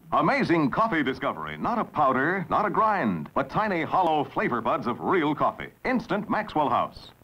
Amazing coffee discovery. Not a powder, not a grind, but tiny hollow flavor buds of real coffee. Instant Maxwell House.